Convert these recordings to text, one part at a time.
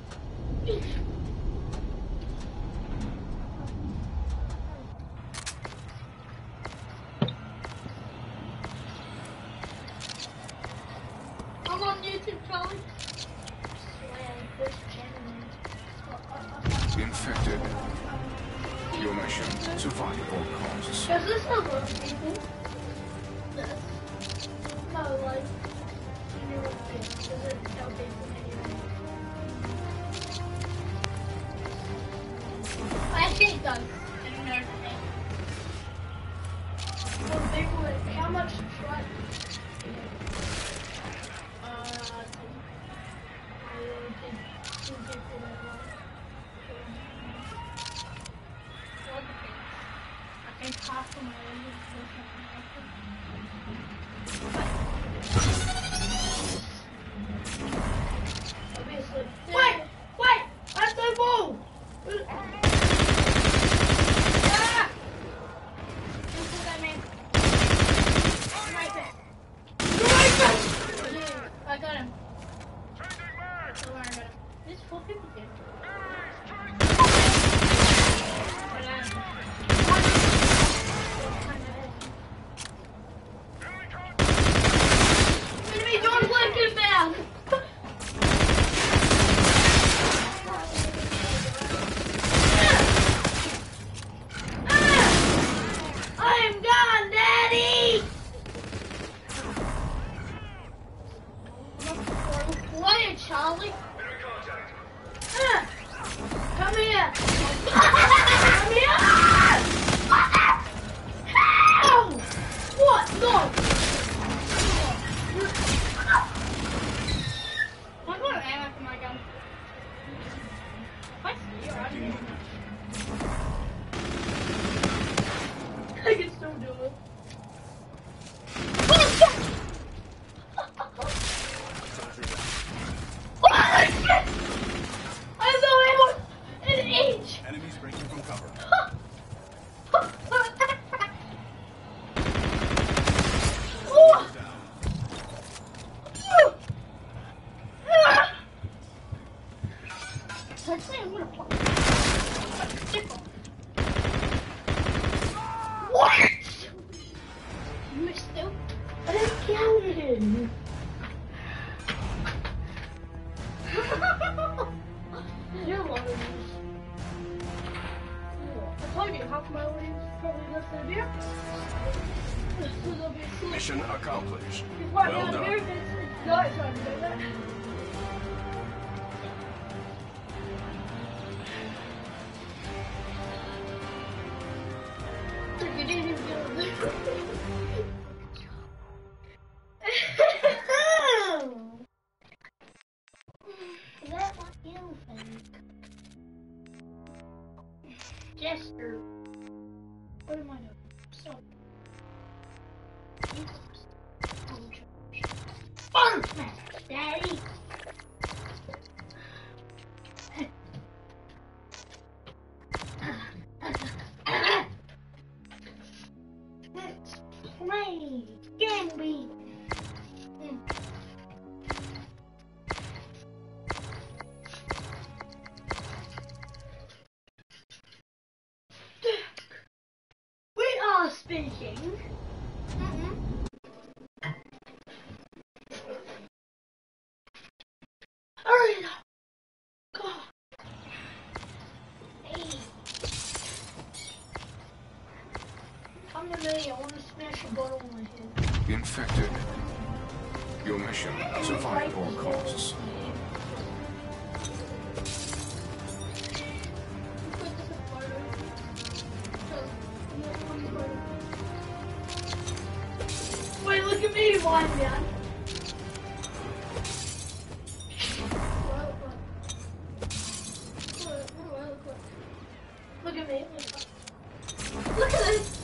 I'm on YouTube, Charlie. Infected. Your mission, survive at all costs. Does this have other people? This. No, like, does it tell people anyway? I think it does. I don't know. Well, people, how much subscribers? I think half of my obviously. Wait! That's the ball! Ah! Look what I mean. I got him. Don't worry about him. There's 4 people here. Enemy, don't let him down! I am gone, Daddy! Play it, Charlie. Come here. Come here. Ow! What? No. I'm going to ammo for my gun. If I see you, I'm going I can still do it. I saw him an inch. Enemies breaking from cover. What? You missed him? I didn't count him. You're a lot of these. I told you, half my audience is probably less than here. Mission accomplished. He's right Well down done. here, it's night time to do that. You didn't even do it. Is that what you think? Jester. What am I doing? So. Fun smash, Daddy! Let's play Gambit. We are speaking. Hurry up! Go! Hey! Come to me, I want to smash a bottle on my head. Infected. Your mission, survive at all costs. Wait, look at me, blind man. Look at me. Look at this.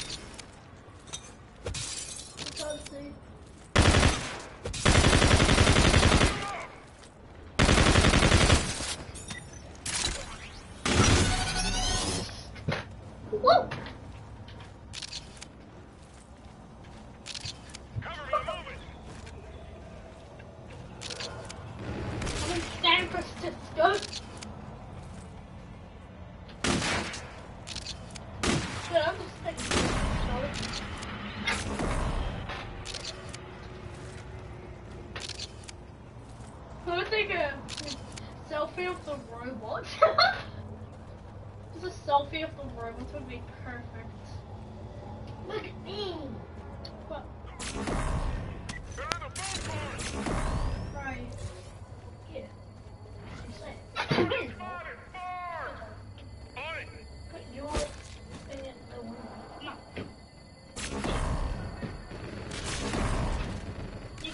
Let's see. Whoa! go. Yeah, I'm just like, I'm gonna take a selfie of the robot. Just a selfie of the robot would be perfect. Look at me. What? Right. Yeah. Put your thing in the window. No. You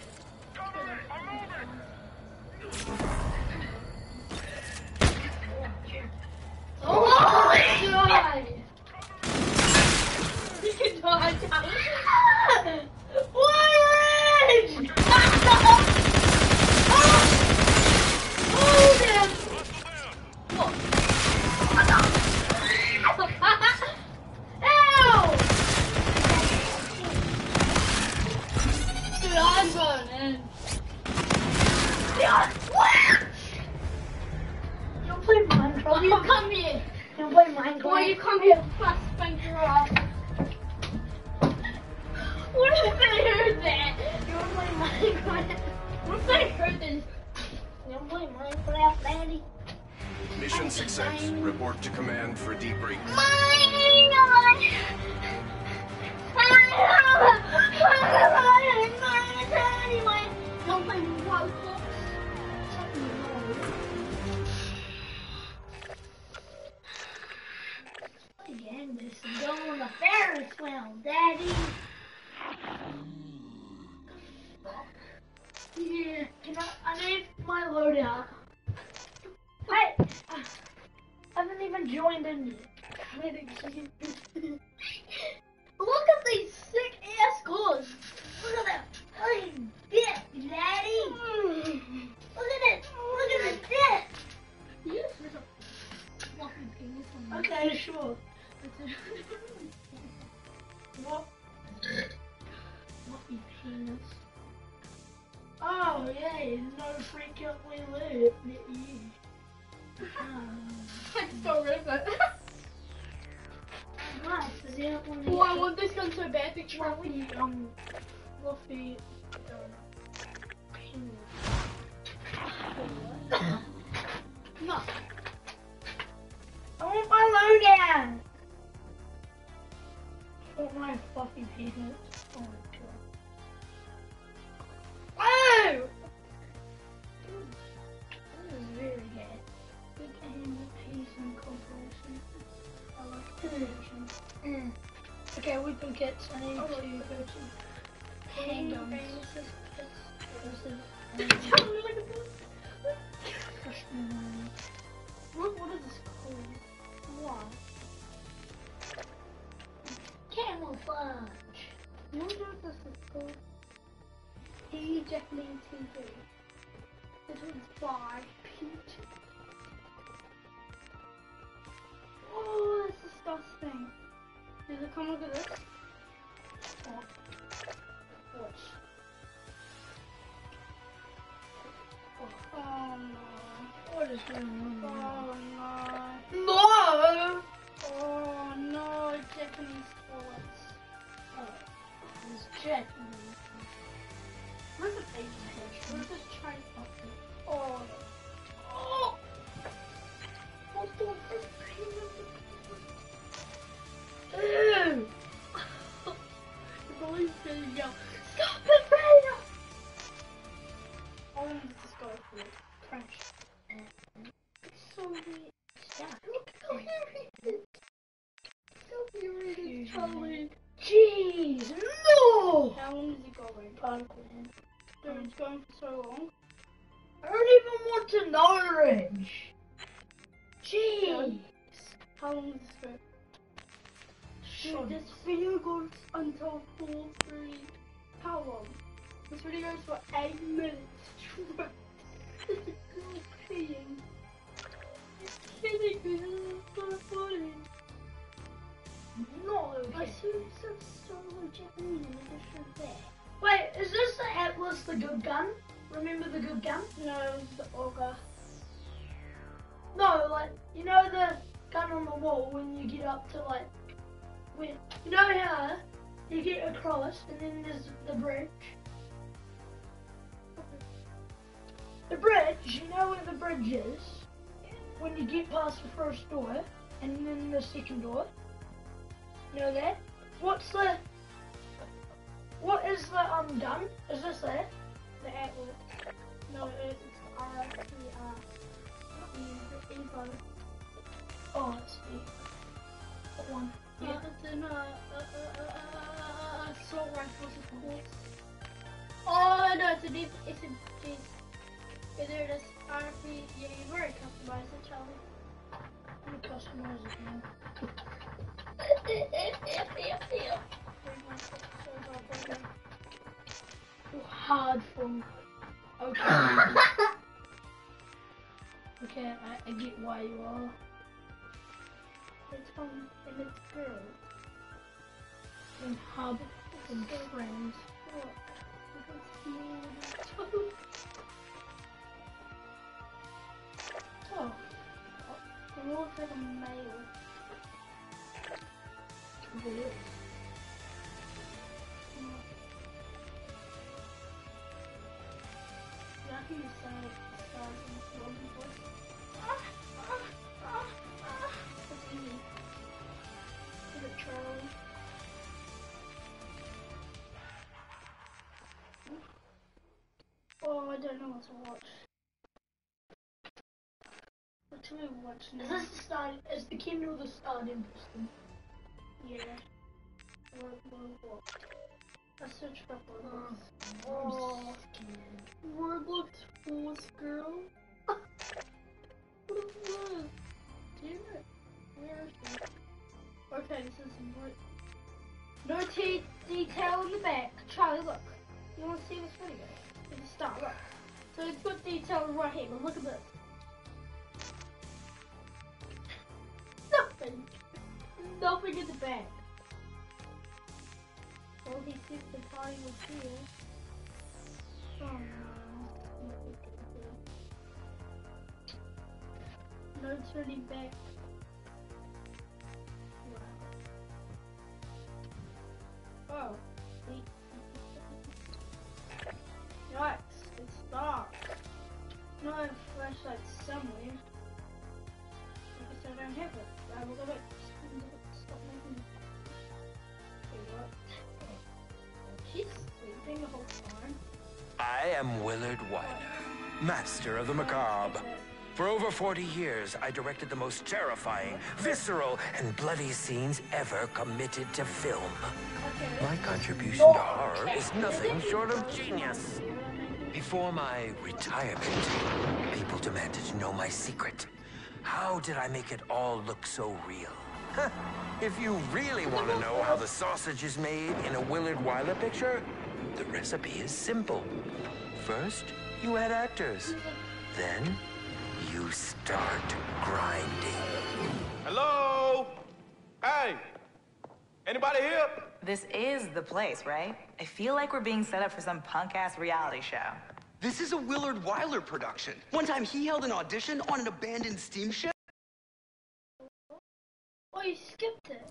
can. Oh my god! You can dodge out. Orange! Oh, damn! Whoa. Ow! Dude, I'm going in. Yeah. You play Minecraft? You come here. You play Minecraft? Boy, you come here. Fast spank your ass. What if I heard that? You wanna play Minecraft? What if I heard this? You wanna play Minecraft, Daddy? Mission success. Report to command for debrief. Don't play Roblox. Again, this is going on the Ferris wheel, Daddy. Yeah, I need my loadout. Hey, I haven't even joined in yet. Look at these sick ass scores. Look at that fucking dick, Daddy. Look at it. Look at the dick. Yes, there's a fucking penis on me. Okay, sure. What? Fluffy penis. Oh, yeah, no freak out we live. I'm so river. Nice, I didn't want to. Oh, I want this gun so bad. The fluffy, fluffy, penis. No. I want my loadout. I want my fluffy penis. Oh my god. Oh! This is very good. Big hand, peace, and cooperation. I like cooperation. Okay, we can get I need to go to handguns. What is this called? What? Camouflage. You wonder what this is called? Japanese TV. This was by Pete. Oh, that's disgusting. Does it come with this? Oh. Watch. Oh no. What is going on? Oh no. No! Oh no, Japanese bullets. Oh, it's Japanese. Where's the baby fish? Where's this Chinese puppy? Oh. Oh! What's the first ew! The police didn't yell, stop it, Freya! How long does this go for? French. It's so weird. Yeah. Look how weird it is. So weird it's totally. Jeez, no! How long is it going? Parkland. Dude, it's going for so long. I don't even want to know, Rich. Jeez. How long does this go? Dude, this video goes until 4:30. How long? This video goes for 8 minutes. This is girl peeing. It's kidding me, this is so funny. No, okay. I see some solo Japanese in addition there. Wait, is this the Atlas, the good gun? Remember the good gun? No, it was the Auger. like, you know the gun on the wall when you get up to like, when, you know how you get across and then there's the bridge? The bridge, you know where the bridge is? When you get past the first door and then the second door? You know that? What is the gun? Is this it? The Atlas. No, it's RTR. E-Bug. Oh, it's the that one. Yeah, it's an assault rifles, of course. Oh no, it's a deep. It's a jeez. Yeah, there it is. RP. Yeah, you've already customized it, Charlie. I'm gonna customize it now. Hard from. Okay. Okay, I get why you are. It's fun and it's girl. And hub and friends. Look, Oh, it looks like a male. really? Yeah, I think you saw it. Stars and slow people. What's he? Is it Charlie? Oh, I don't know what to watch. What should we watch Is now? this the start? Is the Kindle the starting piston? Yeah. Roblox. I searched for Roblox. Oh, Roblox Force Girl. What is this? Damn it. Where is she? Okay, this is what. No detail in the back. Charlie, look. You want to see this video? If you start, look. So it's got detail right here, but look at this. Nothing. Nothing in the back. Well, he thinks the party was here. Oh no. No turning back. Wow. Oh. Yikes, it's dark. No flashlight somewhere. I guess I don't have it. I will go back. Stop making. Okay, what? She's sleeping the whole time. I am Willard Wyler, master of the macabre. For over 40 years, I directed the most terrifying, visceral, and bloody scenes ever committed to film. Okay. My contribution to horror is nothing short of genius. Before my retirement, people demanded to know my secret. How did I make it all look so real? Huh. If you really want to know how the sausage is made in a Willard Wyler picture, the recipe is simple. First, you add actors. Then, you start grinding. Hello? Hey! Anybody here? This is the place, right? I feel like we're being set up for some punk-ass reality show. This is a Willard Wyler production. One time he held an audition on an abandoned steamship. Oh, you skipped it.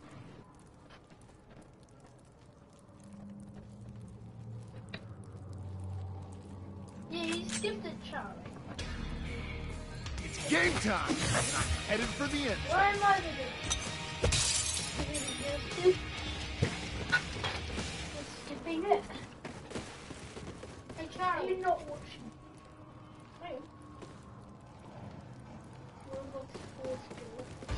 Yeah, you skipped it, Charlie. It's game time, and I'm headed for the end. Why am I You're skipping it. Hey, Charlie. you're not watching. Wait. Roblox Force Girl.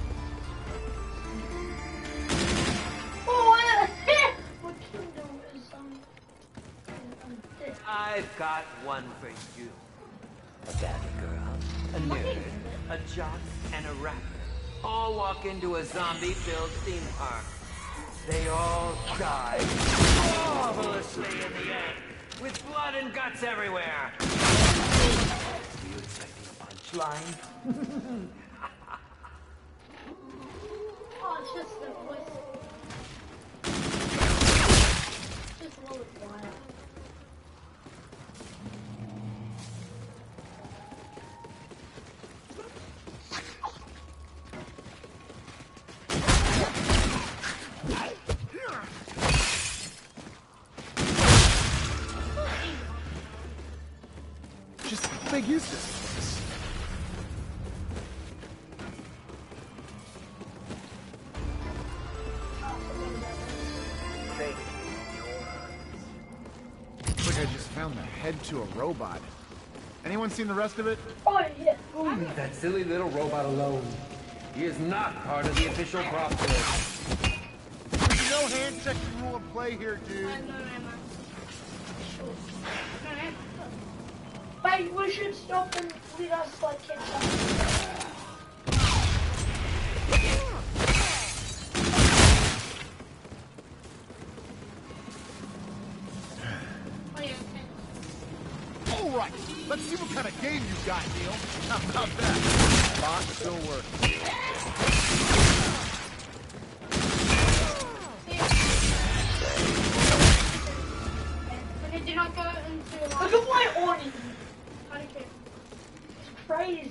Oh, yeah. My Kindle is dead. I've got one for you. A bad girl, a nerd, a jock, and a rapper all walk into a zombie-filled theme park. They all die marvelously in the end, with blood and guts everywhere. Were you expecting a punchline? Oh, it's just the voice. Just low it quiet. is this place? Looks like I just found the head to a robot. Anyone seen the rest of it? Oh, yeah. Leave that silly little robot alone. He is not part of the official process. There's no hand-checking rule of play here, dude. Wait, we should stop and let us, like, catch up. All right, let's see what kind of game you got, Neil. How about that? Box still works. Okay, do not go into Look at my awning. I don't care. It's crazy.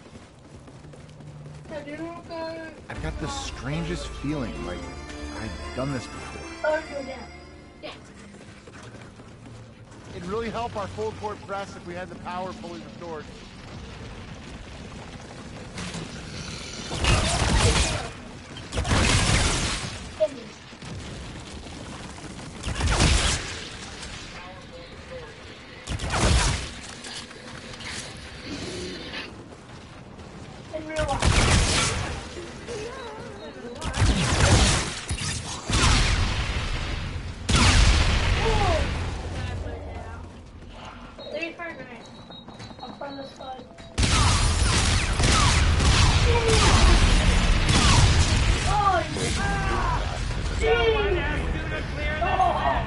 Okay, do not go. I've got the strangest feeling, like I've done this before. Oh, go down. Yeah. It'd really help our full court press if we had the power fully restored. In real life. I'm from the side. Oh, yeah. Someone asked you to clear this mess.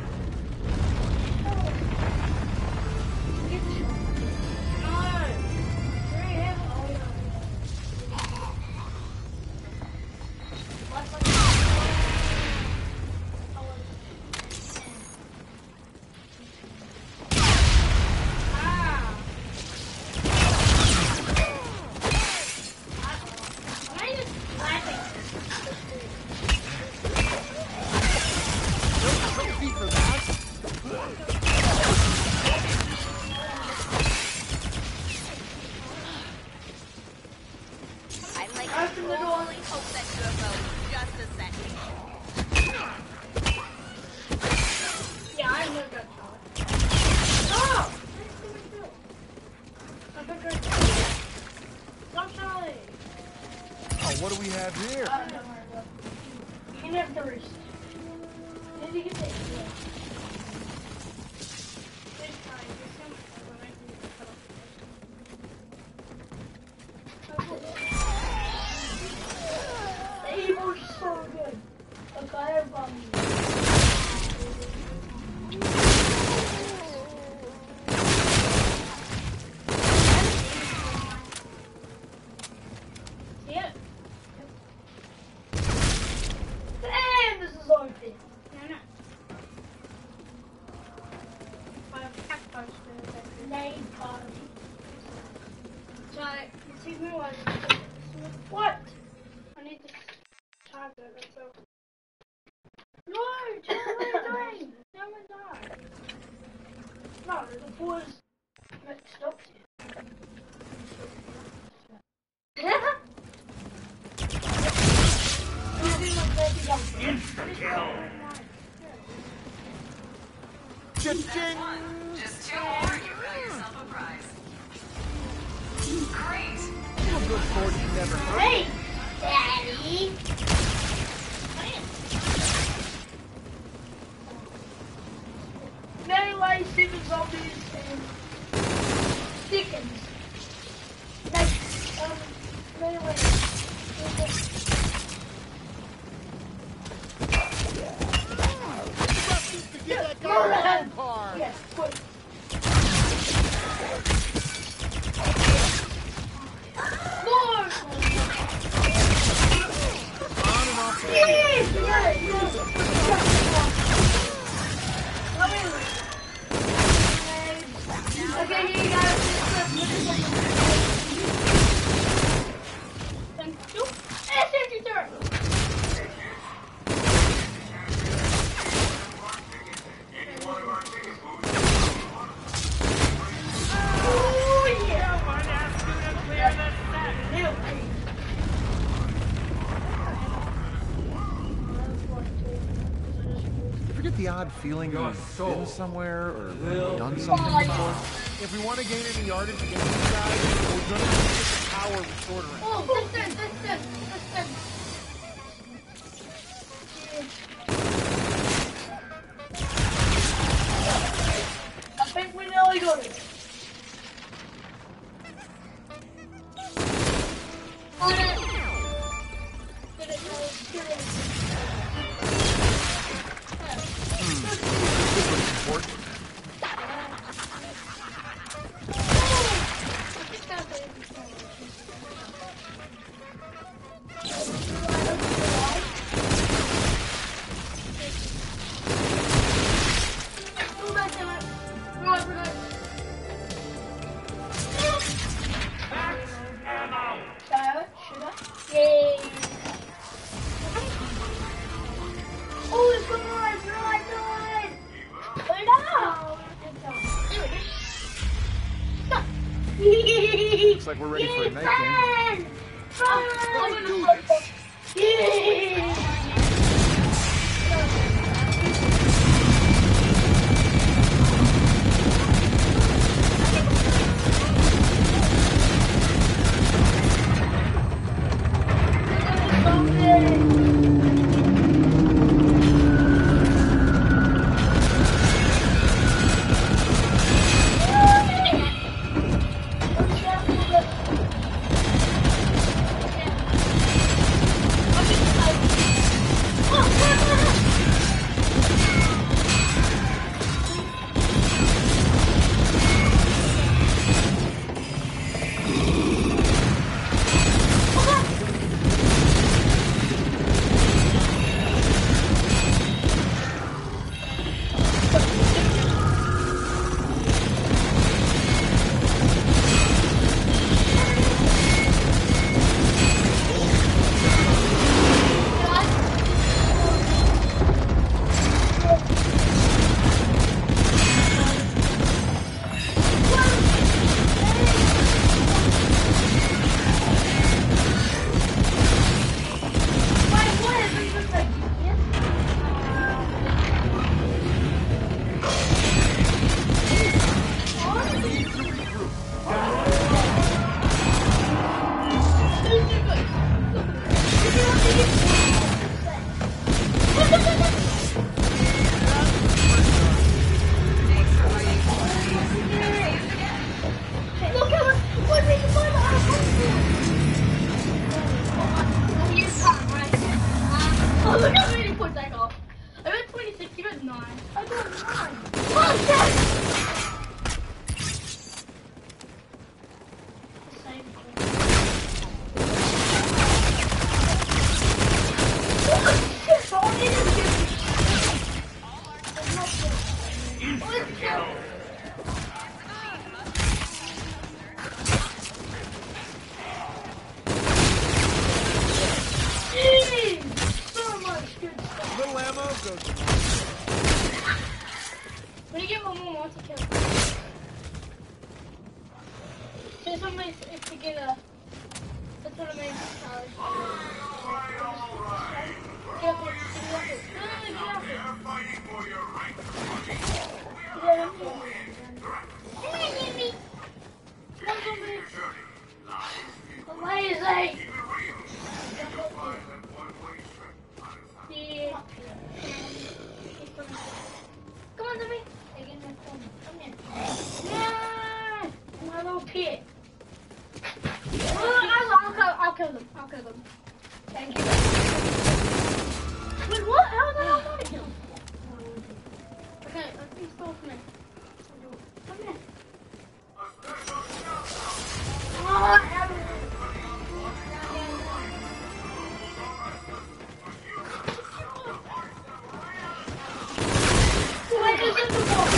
Open the door. Yeah, I know that part. Oh! Stop Charlie! Oh, what do we have here? I don't know where it was. You can have the roost. Did you get that? Yeah. The evil's so good. Look, I have see it? Damn, this is open. No. I have cat posters. Name party. So, you see me like, What? I need to charge it, so. No, what are you doing? No, we're not. No, the boys mixed up here. Cha-ching! Just 2 more, you got yourself a prize. Great. A good sport you never heard. Hey, Daddy. Melee, Steven Zombies, and Dickens. Melee. To get that guy a card. Yes, quick. No! On and off. Yes! Okay, here you go. the odd feeling Your you've soul been somewhere or will done be something mine. before? If we want to gain any yardage against these guys, we're gonna need to get the power restored around. Oh, this. I think we nearly got it. Got it. Get it, guys. Get it. This was important. Looks like we're ready for a night game. When you get one more monster kill. So somebody is to get a... That's what I mean. Get up it. Get up it. No, get up it. Get up it. Come here, Jimmy. Come on, somebody. Amazing. Yeah. Come on, Jimmy. Come here. Yeah. My little pit. I'll kill them. I'll kill them. Thank you. Wait, what? How did I not kill him? Okay, let's be still for me. Come here. Oh, wait, is it the wall?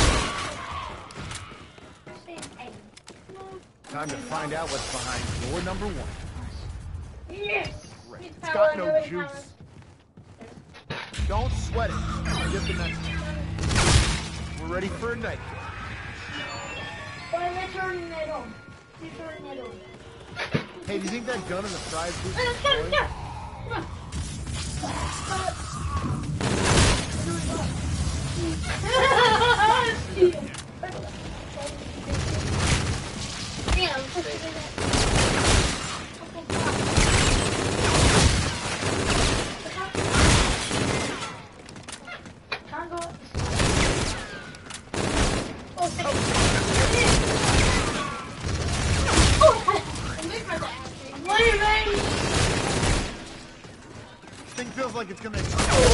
Time to find out what's behind door number 1. Yes! It's got no juice. Don't sweat it. I'll get the next one. We're ready for a night. Why am I turning it on? You're turning it on. Hey, do you think that gun in the prize booth is Let's go, let's go! Come on. Thing feels like it's gonna explode.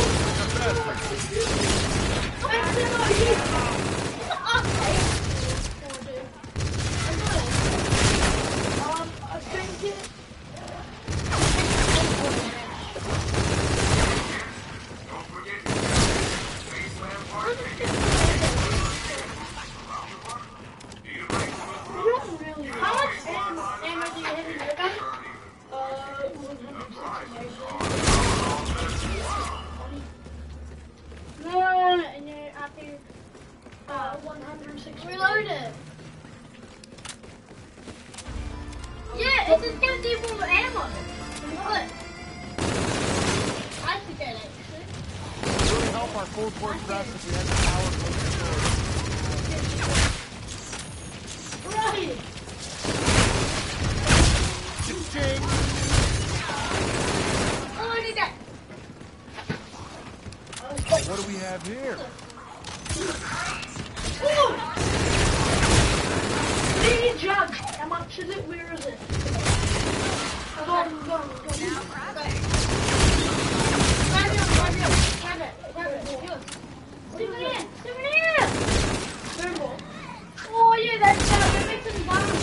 I think it. How much ammo do you have in your gun? 160. No, and you're after 160. Reload it. Yeah, it's just gonna need more ammo. What? I should get it. It would really help our full court press if we had the power to Right. Exchange. Oh, look at that. What do we have here? Ooh. Need a judge. How much is it? Where is it? Go. Grab it. Souvenir. Oh yeah, that makes some bombs.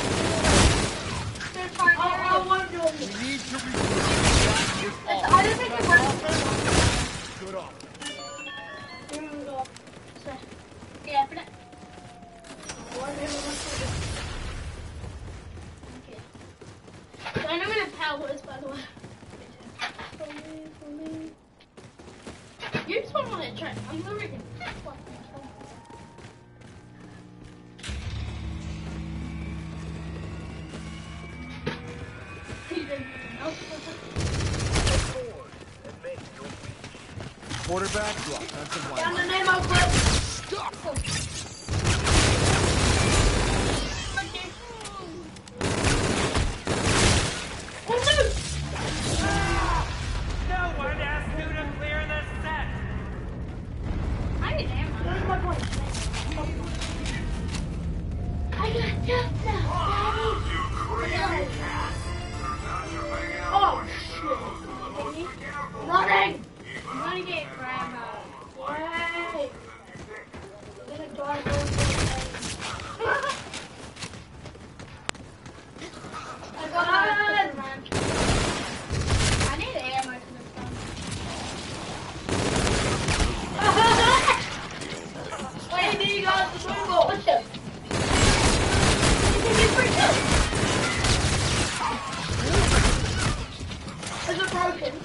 I want to do it. We need to reach this I don't think it's worth good off. Yeah, but I'm gonna power this, by the way. For me. You just want to try. I'm literally gonna. Quarterback, drop. Offensive line. Down the name of Clip. Stop. No one asked you to clear the set. I need ammo. That's my point. I got just now. Oh shit. Nothing. I'm gonna get grandma. Wait. I'm gonna drive over I got Superman. I need ammo for this gun. Wait, do you got the window? What's up? Is it broken?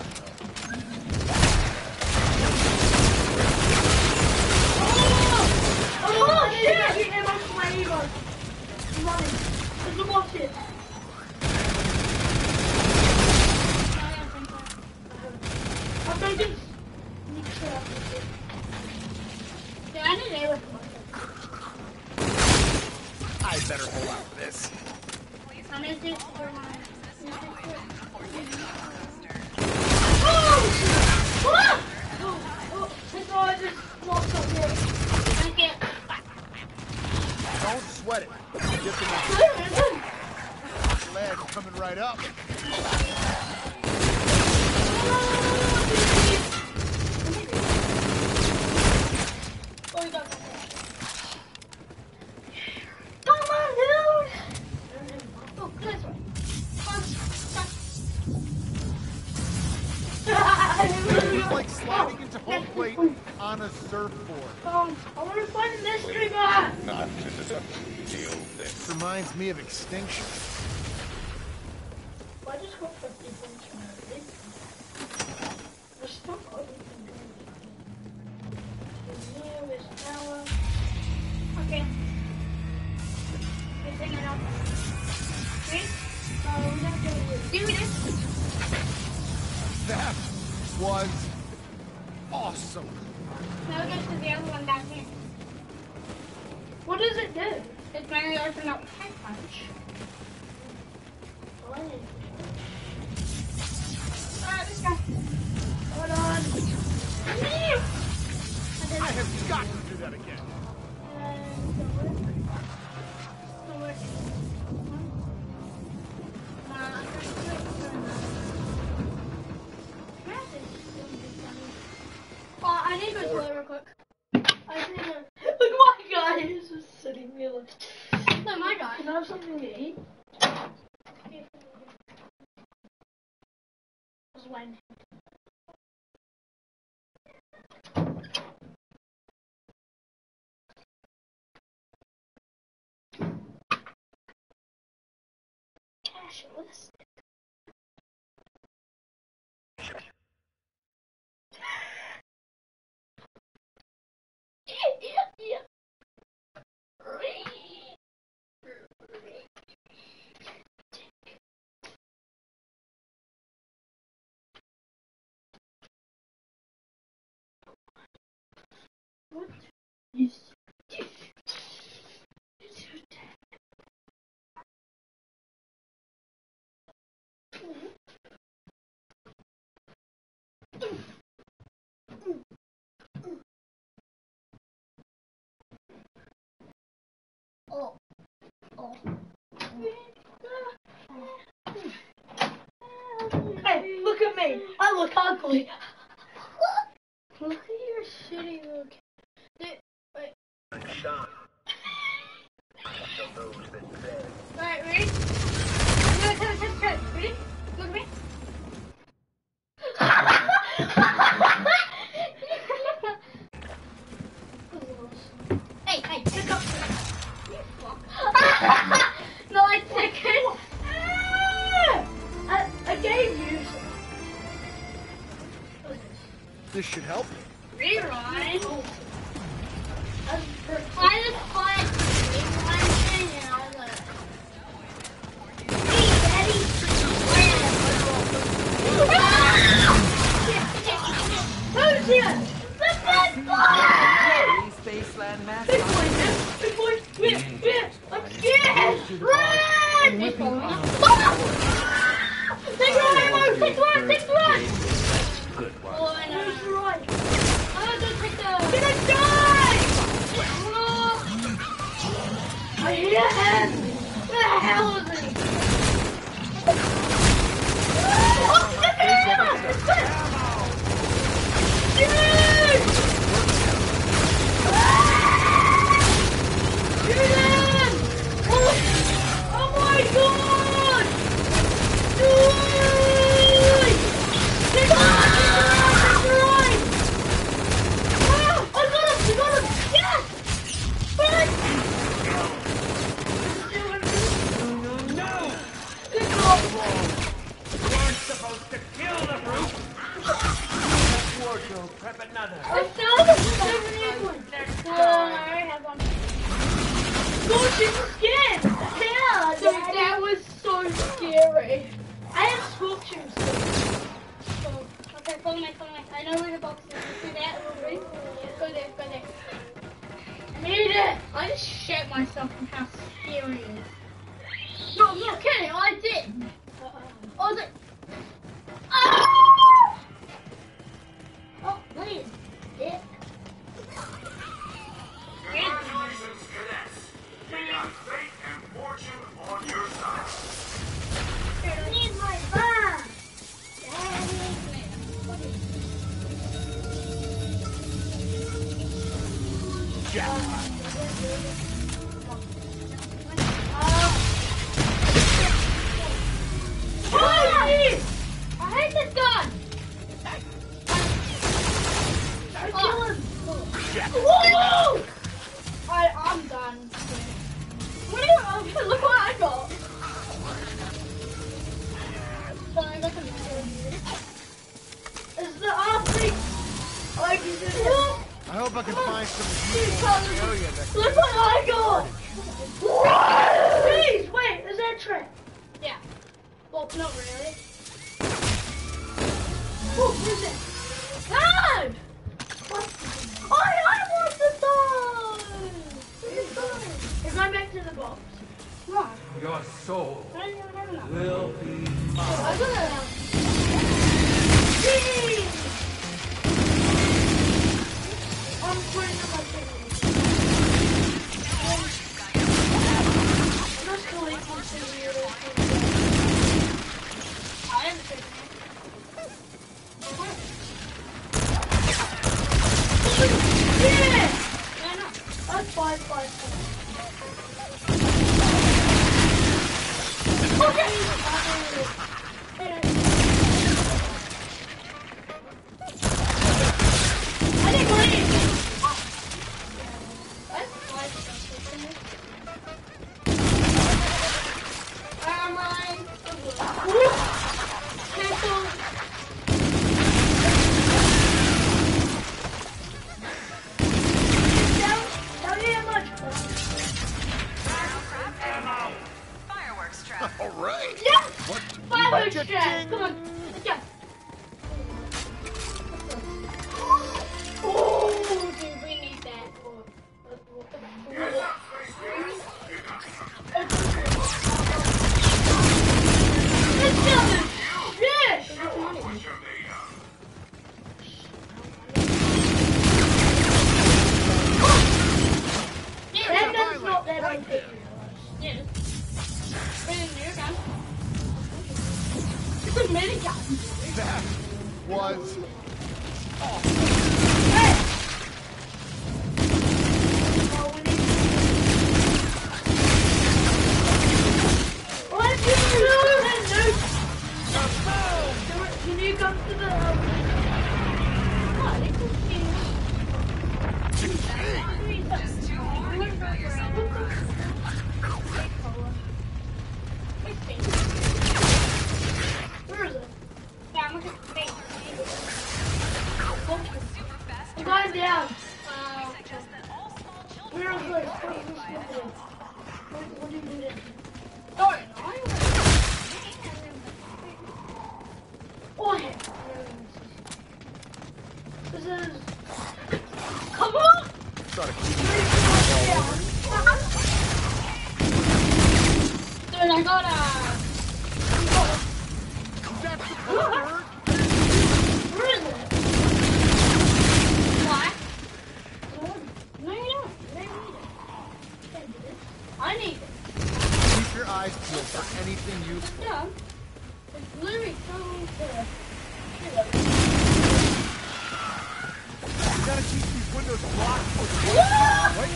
Oh shit! I get ammo for my Evo. I'm running. Let's watch it. I think it's... Yeah, I need ammo for myself. I better hold out for this. I'm gonna do it for mine. Don't sweat it. Get the leg coming right up. Come on, dude! Oh, this one. It's like sliding into home plate on a surfboard. I want to find the mystery box! This reminds me of Extinction. I just hope that people can there's stuff other than okay. Let's hang it out. Okay? We gotta go with do this. That was awesome. Now we gotta to the other one down here. What does it do? It's when we open up Pack Punch. Oh. Alright, let's go. Hold on. I have got to do that again. Oh, I need to go to the toilet real quick. I just need to... Look, my guy is just sitting there like... No, my guy. Can I have something to eat? Just waiting. Cash list. Yeah. What is this? Oh. Oh. Hey, look at me. I look ugly. Look at your shitty look. Wait. Alright, ready? I'm gonna test. Ready? Look at me. Hey, pick up. No, I took it. I gave you some. This should help. Rerun. I just played one thing and I was like, hey, Daddy. Who's here? The big boy! Spaceland Big boy, man. Big boy. Yeah. I'm scared. Run! Take one. Good one. Oh, I know. Who's right? I'm gonna go take the... Get a die! I hear him! Where the hell is he? Oh, look at him! Dude! Shoot him! Oh my god! Dude! Take on! I got him! Yes! Run! No! Good job! You weren't supposed to kill the brute! That wardrobe, prep another. I found the Next I time. already have one. Don't you scared? Yeah, dude, that was so scary. I have smoke shoes. Oh, okay, follow me. I know where the box is. Do that a little bit. Go there. I need it. I just shit myself from how scary it is. No, I'm not kidding. I did. I was like, Ah! oh, please. Yeah. Congratulations, cadets. You got fate and fortune on your side. I need my bomb. I hate this gun! Whoa! I'm done. What are you? Look what I got. Sorry, look at me. It's the RC. I can do it. I hope I can find some Dude, useful area next look what I got. Please, wait. Is that a trick? Yeah. Well, not really. Oh, what is it? God! What? Oh, I box. Come on. Your soul I don't even have enough. will be I mine. got enough. Jeez! I'm putting on my thing. Just delete some videos. I am taking it. Yeah! I know. That's 5. Okay! I didn't want it! That's 5. I'm right. Cancel. Don't need that much. Fireworks trap. All right. Yeah! What? Fireworks Budget trap. ding. Come on. Let's go. Oh, dude, we need that. Let's go. Yes! That does not that one thing. Yes. Bring in your gun. It's a minigun. That was Hey! Oh, we need what you doing, dude? Can you come to the what? It's Just 2 more, you got yourself a prize. Where is it? Yeah, I'm looking for space. Super fast. The guy's down. Suggest that all small children Where is it? What do you do then? Oh, yeah. This is... Come on! try to keep Dude, I got a... That's the bird. Where is it? Why? No, you don't. You don't need it. I need it. Keep your eyes peeled for anything useful. Yeah. It's literally so good. You gotta keep these windows locked for the Wait.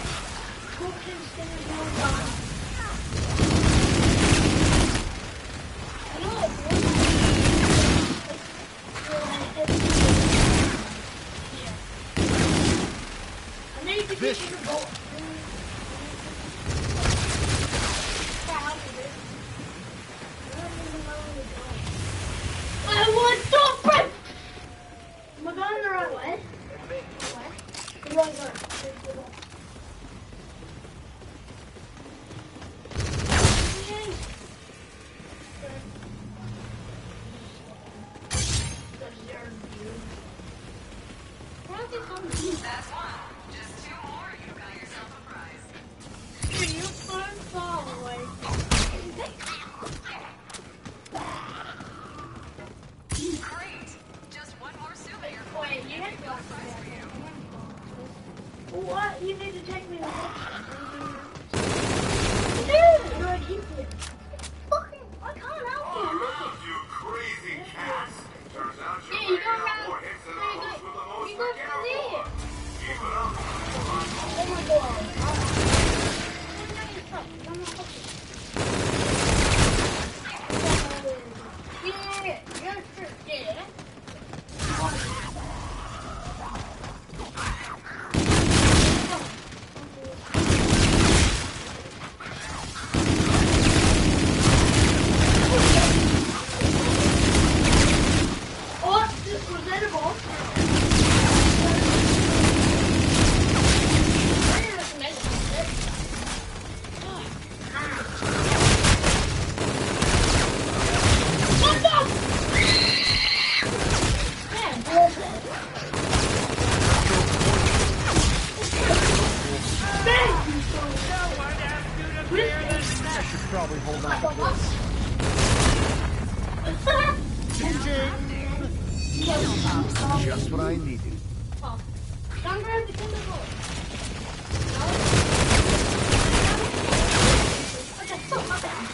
This should help. I want to break! Am I going the right way? What? The wrong way. That's one. Just 2 more, you got yourself a prize. Can you find far away? Great. Just 1 more souvenir. Wait, you had to go for you. What? You need to take me to Dude! You're right here. Fucking, I can't help you. I'm looking. You crazy cats. Turns out Yeah, you're you ready go to around. more hits than There you a host with the go. most You go to care from there. for. Keep it up. Oh my god. Yeah, you're yeah. Just what I needed. Oh. Don't grab the Kinder Boy. Okay, stop, my bad.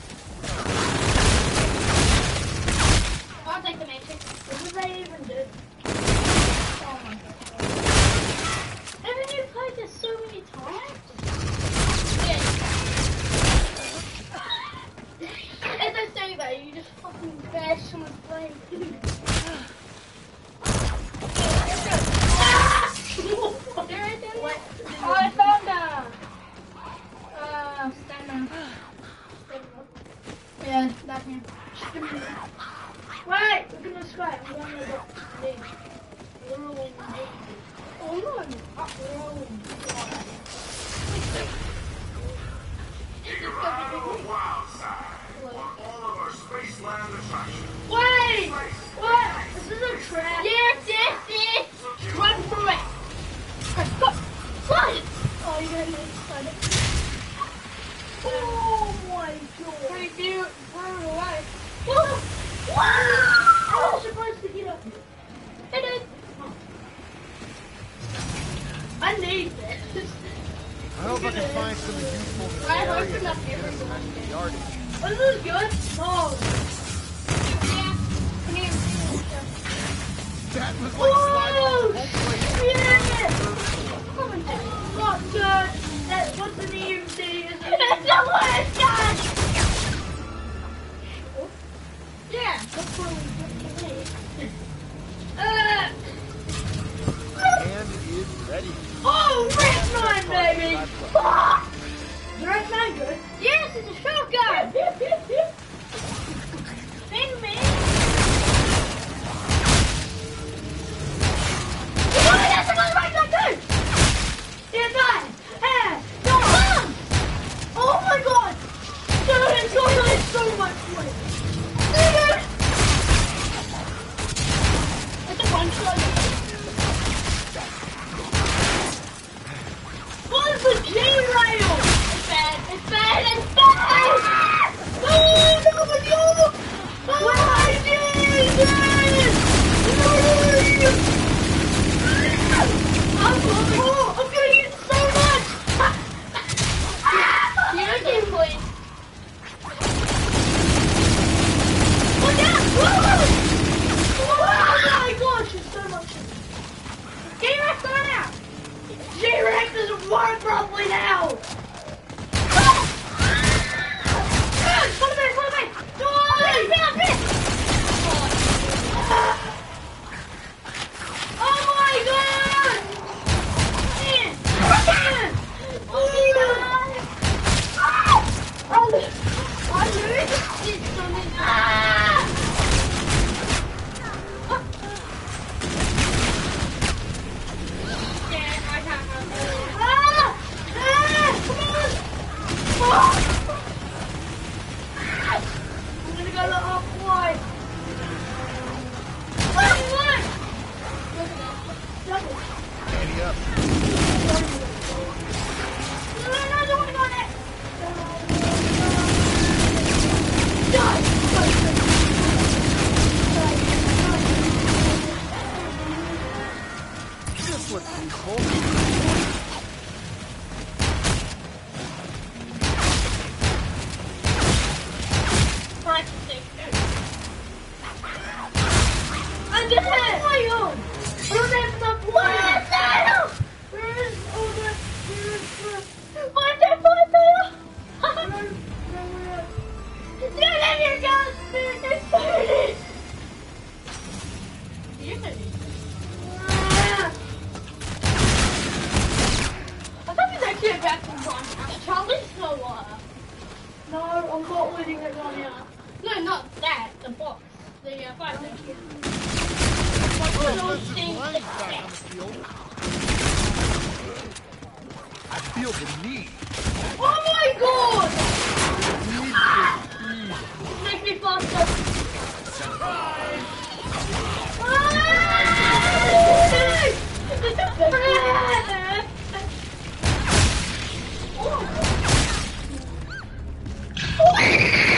I'll take the Matrix. What did they even do? Oh my god. Haven't you played this so many times? Yeah. As I say that, you just fucking bash someone's brain. What? Oh, I found stamina. Yeah, that here. Wait, we're gonna scratch. We're gonna go. Rolling. Oh, no, I'm not rolling. Wild side. All of our Spaceland attractions. Wait! What? This is a trap. Yes, yes, yes! Run through it! Slide! Oh, you're gonna slide it. Oh my god. Pretty cute. Run away. Whoa! Wow! I was supposed to get up. It is. I need this. I hope I can find some useful I hope areas you're not to get us everywhere. back to the yardage. Oh, this is good. Oh. Yeah. Come here. That was like sliding on the whole place. Yeah! Not good. That's what's an EMC, isn't it? That's not what it's done! Yeah, that's what we did. And is ready. Oh, Direct 9, baby! Direct 9 good? Yes, it's a shotgun! Bing, man! Oh, that's another right gun too! It's not! No! Oh my god! Dude, it's going to hit so much weight! Dude! It's a one shot. What is the G-rail? It's bad, it's bad, it's bad! No, no, but you! Why, Jesus! No! I'm gonna eat so much! You're okay, please. Look out! Oh my gosh, there's so much. J-Rex on out! J-Rex doesn't work properly now! Follow me! No! Oh my god! I'm gonna go off wide. Annie up. No, I don't want to go there. This looks peaceful. I did it! Oh my god! I don't have enough water! Where is all the... Find it! Don't let your guns food! There's food! I thought he's actually about to run out. Charlie's no water. No, I'm not letting it run out. No, not that. The box. The fire station. Oh, this is Lang's back on the field. I feel the need. Oh my god! Need is Make me faster.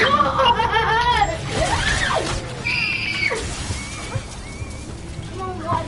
Come on,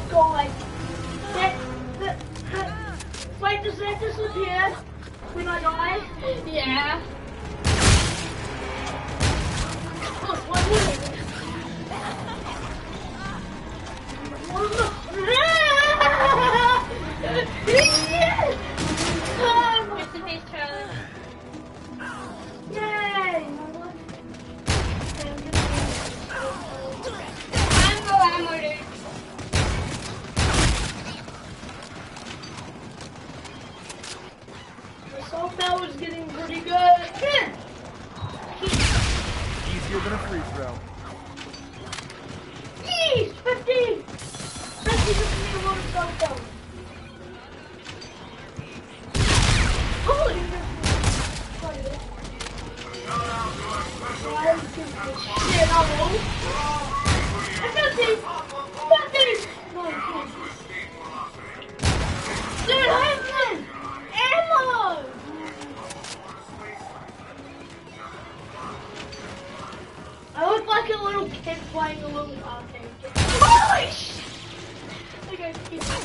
playing a little arcade game. Holy shit! Okay, keep going.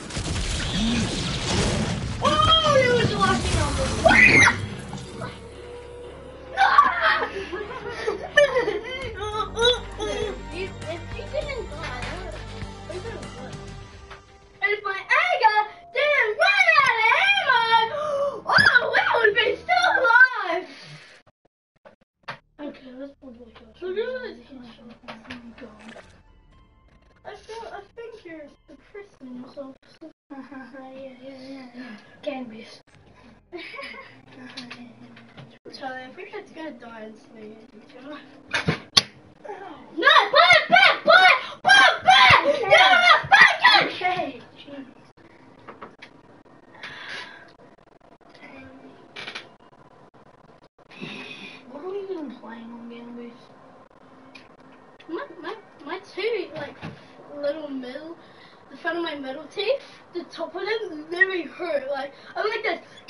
Oh, there was a lucky number. If you didn't die, we would have won. And if my anger didn't run out of ammo, oh, we would be still alive. Okay, let's put it like this. I think you're suppressing yourself. Yeah. Gambies. Charlie, I think that's gonna die and swing at each other. No, put it back! Put it back! You're not fucking! Okay, jeez. What are we even playing on Gambies? My two, like, little middle, the front of my middle teeth, the top of them literally hurt. Like, I'm like this.